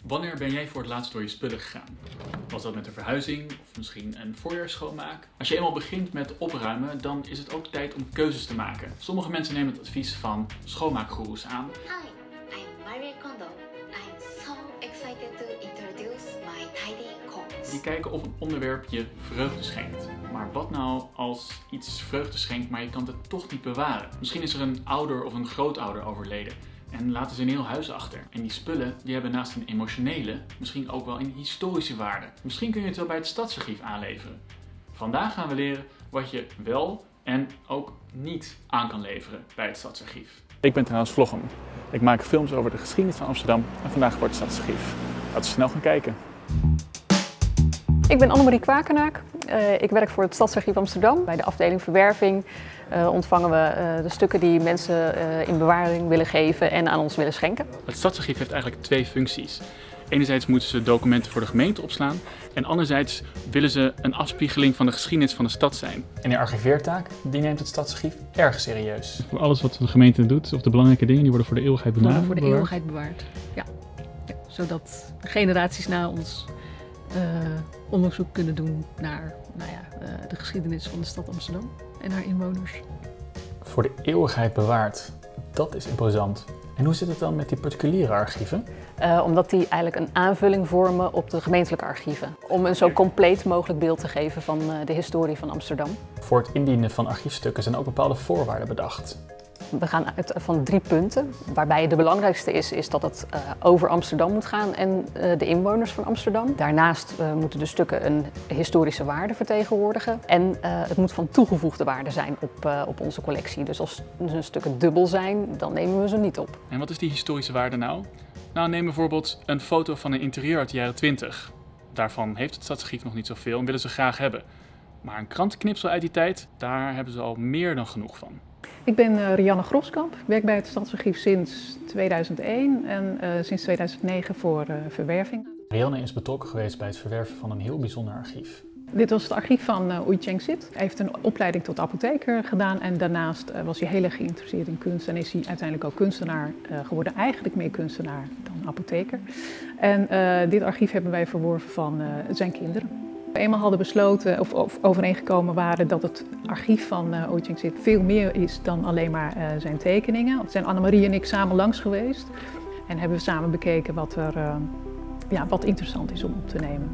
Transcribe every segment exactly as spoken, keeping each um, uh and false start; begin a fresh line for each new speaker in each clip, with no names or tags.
Wanneer ben jij voor het laatst door je spullen gegaan? Was dat met een verhuizing of misschien een voorjaarsschoonmaak? Als je eenmaal begint met opruimen, dan is het ook tijd om keuzes te maken. Sommige mensen nemen het advies van schoonmaakgoeroes aan.
Hi, I'm Marie Kondo. I'm so excited to introduce my tidy combs.
Die kijken of een onderwerp je vreugde schenkt. Maar wat nou als iets vreugde schenkt, maar je kan het toch niet bewaren? Misschien is er een ouder of een grootouder overleden. En laten ze een heel huis achter. En die spullen die hebben naast een emotionele, misschien ook wel een historische waarde. Misschien kun je het wel bij het Stadsarchief aanleveren. Vandaag gaan we leren wat je wel en ook niet aan kan leveren bij het Stadsarchief. Ik ben trouwens vlogger. Ik maak films over de geschiedenis van Amsterdam en vandaag voor het Stadsarchief. Laten we snel gaan kijken.
Ik ben Annemarie Kwakenaak. Uh, ik werk voor het Stadsarchief Amsterdam. Bij de afdeling verwerving uh, ontvangen we uh, de stukken die mensen uh, in bewaring willen geven en aan ons willen schenken.
Het Stadsarchief heeft eigenlijk twee functies. Enerzijds moeten ze documenten voor de gemeente opslaan en anderzijds willen ze een afspiegeling van de geschiedenis van de stad zijn. En die archiveertaak, die neemt het Stadsarchief erg serieus. Voor alles wat de gemeente doet, of de belangrijke dingen, die worden voor de eeuwigheid bewaard.
Worden voor de eeuwigheid bewaard, ja. ja. Zodat generaties na ons uh, onderzoek kunnen doen naar nou ja, uh, de geschiedenis van de stad Amsterdam en haar inwoners.
Voor de eeuwigheid bewaard, dat is imposant. En hoe zit het dan met die particuliere archieven?
Uh, omdat die eigenlijk een aanvulling vormen op de gemeentelijke archieven. Om een zo compleet mogelijk beeld te geven van uh, de historie van Amsterdam.
Voor het indienen van archiefstukken zijn ook bepaalde voorwaarden bedacht.
We gaan uit van drie punten, waarbij de belangrijkste is, is dat het uh, over Amsterdam moet gaan en uh, de inwoners van Amsterdam. Daarnaast uh, moeten de stukken een historische waarde vertegenwoordigen en uh, het moet van toegevoegde waarde zijn op, uh, op onze collectie. Dus als de stukken dubbel zijn, dan nemen we ze niet op.
En wat is die historische waarde nou? Nou, neem bijvoorbeeld een foto van een interieur uit de jaren twintig. Daarvan heeft het Stadsarchief nog niet zoveel en willen ze graag hebben. Maar een krantenknipsel uit die tijd, daar hebben ze al meer dan genoeg van.
Ik ben uh, Rianne Groskamp. Ik werk bij het Stadsarchief sinds tweeduizend één en uh, sinds tweeduizend negen voor uh, verwerving.
Rianne is betrokken geweest bij het verwerven van een heel bijzonder archief.
Dit was het archief van uh, Oei Cheng Sit. Hij heeft een opleiding tot apotheker gedaan en daarnaast uh, was hij heel erg geïnteresseerd in kunst en is hij uiteindelijk ook kunstenaar uh, geworden. Eigenlijk meer kunstenaar dan apotheker. En uh, dit archief hebben wij verworven van uh, zijn kinderen. We eenmaal hadden besloten of, of overeengekomen waren dat het archief van uh, Oei Cheng Sit veel meer is dan alleen maar uh, zijn tekeningen. Zijn Annemarie en ik samen langs geweest en hebben we samen bekeken wat, er, uh, ja, wat interessant is om op te nemen.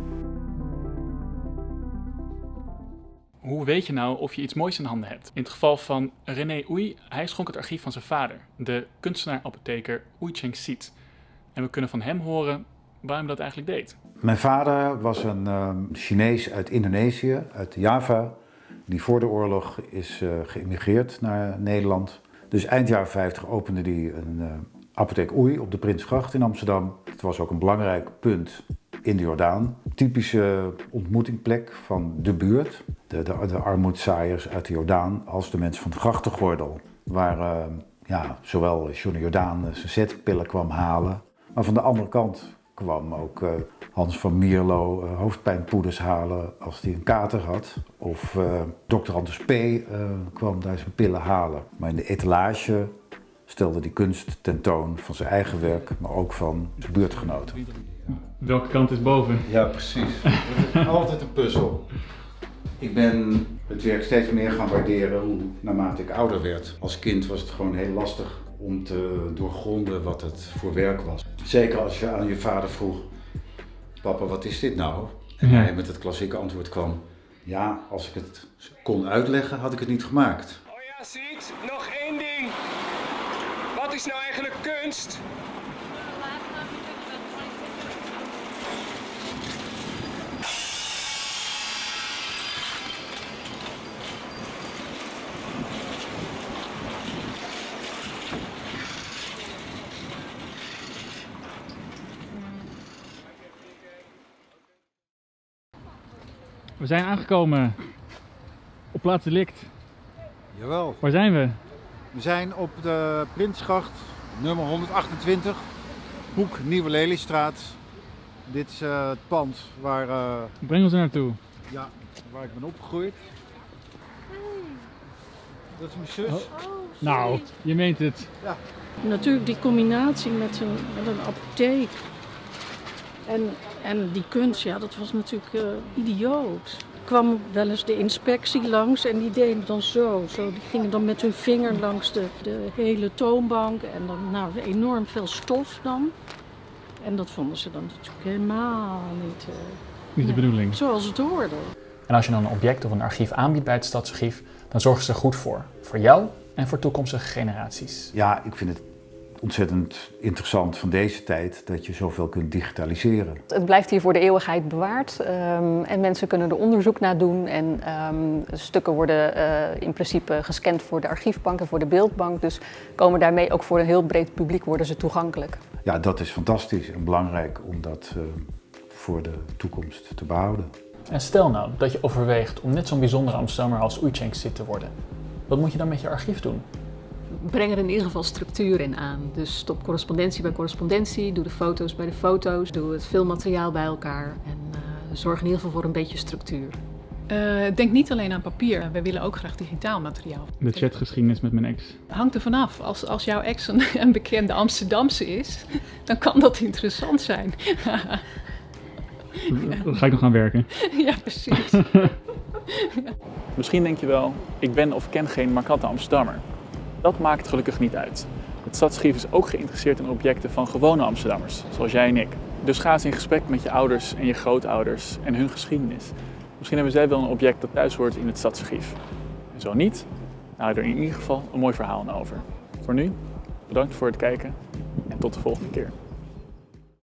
Hoe weet je nou of je iets moois in handen hebt? In het geval van René Oei, hij schonk het archief van zijn vader, de kunstenaar-apotheker Oei Cheng Sit. En we kunnen van hem horen waarom hij dat eigenlijk deed.
Mijn vader was een uh, Chinees uit Indonesië, uit Java, die voor de oorlog is uh, geëmigreerd naar Nederland. Dus eind jaren vijftig opende hij een uh, apotheek Oei op de Prinsgracht in Amsterdam. Het was ook een belangrijk punt in de Jordaan. Typische ontmoetingplek van de buurt. De, de, de armoedzaaiers uit de Jordaan als de mensen van de grachtengordel. Waar uh, ja, zowel Johnny Jordaan zijn zetpillen kwam halen. Maar van de andere kant kwam ook uh, Hans van Mierlo uh, hoofdpijnpoeders halen als hij een kater had. Of uh, dokter Anders P. Uh, kwam daar zijn pillen halen. Maar in de etalage stelde hij kunst tentoon van zijn eigen werk, maar ook van zijn buurtgenoten.
Welke kant is boven?
Ja, precies. Het is altijd een puzzel. Ik ben het werk steeds meer gaan waarderen hoe, naarmate ik ouder werd. Als kind was het gewoon heel lastig om te doorgronden wat het voor werk was. Zeker als je aan je vader vroeg, papa, wat is dit nou? En
Ja.
hij met het klassieke antwoord kwam, ja, als ik het kon uitleggen, had ik het niet gemaakt.
Oh ja, ziet, nog één ding. Wat is nou eigenlijk kunst?
We zijn aangekomen op plaats delict.
Jawel,
Waar zijn we?
we zijn op de Prinsgracht, nummer honderdachtentwintig, hoek Nieuwe Leliestraat. Dit is uh, het pand waar, uh,
Breng ons er naartoe.
ja, waar ik ben opgegroeid. Dat is mijn zus.
Nou, je meent het.
Ja.
Natuurlijk die combinatie met een, met een apotheek.
En, en die kunst, ja, dat was natuurlijk uh, idioot. Er kwam wel eens de inspectie langs en die deden dan zo. zo. Die gingen dan met hun vinger langs de, de hele toonbank en dan nou, enorm veel stof dan. En dat vonden ze dan natuurlijk helemaal niet, uh,
niet de bedoeling.
Zoals het hoorde.
En als je dan een object of een archief aanbiedt bij het Stadsarchief, dan zorgen ze er goed voor. Voor jou en voor toekomstige generaties.
Ja, ik vind het ontzettend interessant van deze tijd dat je zoveel kunt digitaliseren.
Het blijft hier voor de eeuwigheid bewaard um, en mensen kunnen er onderzoek naar doen. En um, stukken worden uh, in principe gescand voor de archiefbank en voor de beeldbank. Dus komen daarmee ook voor een heel breed publiek worden ze toegankelijk.
Ja, dat is fantastisch en belangrijk om dat uh, voor de toekomst te behouden.
En stel nou dat je overweegt om net zo'n bijzondere Amsterdammer als Oei Cheng-sit te worden. Wat moet je dan met je archief doen?
Breng er in ieder geval structuur in aan. Dus stop correspondentie bij correspondentie, doe de foto's bij de foto's, doe het filmmateriaal bij elkaar en uh, zorg in ieder geval voor een beetje structuur.
Uh, denk niet alleen aan papier, we willen ook graag digitaal materiaal.
De chatgeschiedenis met mijn ex.
Hangt er vanaf. Als, als jouw ex een, een bekende Amsterdamse is, dan kan dat interessant zijn.
Dan ga ik nog gaan werken.
Ja, precies.
Misschien denk je wel, ik ben of ken geen markante Amsterdammer. Dat maakt gelukkig niet uit. Het Stadsarchief is ook geïnteresseerd in objecten van gewone Amsterdammers, zoals jij en ik. Dus ga eens in gesprek met je ouders en je grootouders en hun geschiedenis. Misschien hebben zij wel een object dat thuis hoort in het Stadsarchief. En zo niet, dan hou je er in ieder geval een mooi verhaal aan over. Voor nu, bedankt voor het kijken en tot de volgende keer.